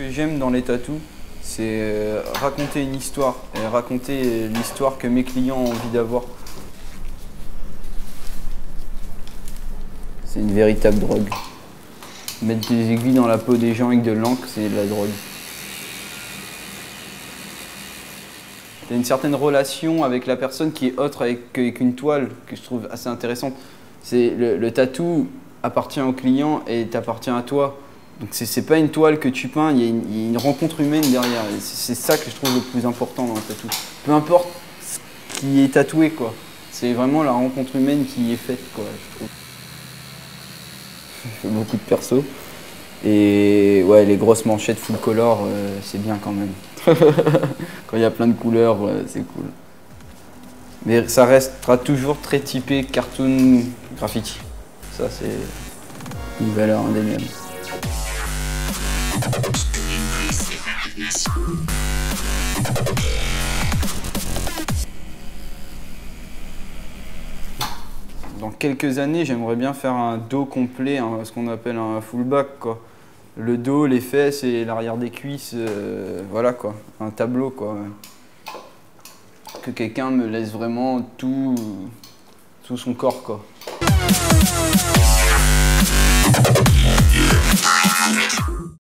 que j'aime dans les tatous, c'est raconter une histoire, et raconter l'histoire que mes clients ont envie d'avoir. C'est une véritable drogue. Mettre des aiguilles dans la peau des gens avec de l'encre, c'est de la drogue. Il y a une certaine relation avec la personne qui est autre qu'une toile, que je trouve assez intéressante. Le tatou appartient au client et t'appartient à toi. Donc c'est pas une toile que tu peins, il y a une rencontre humaine derrière. C'est ça que je trouve le plus important dans le tatou. Peu importe ce qui est tatoué, quoi. C'est vraiment la rencontre humaine qui est faite, quoi, je trouve. Je fais beaucoup de perso. Et ouais, les grosses manchettes full color, c'est bien quand même. Quand il y a plein de couleurs, c'est cool. Mais ça restera toujours très typé cartoon graffiti. Ça, c'est une valeur indéniable. Dans quelques années, j'aimerais bien faire un dos complet, ce qu'on appelle un full back, quoi. Le dos, les fesses et l'arrière des cuisses, voilà quoi, un tableau quoi. Que quelqu'un me laisse vraiment tout son corps quoi.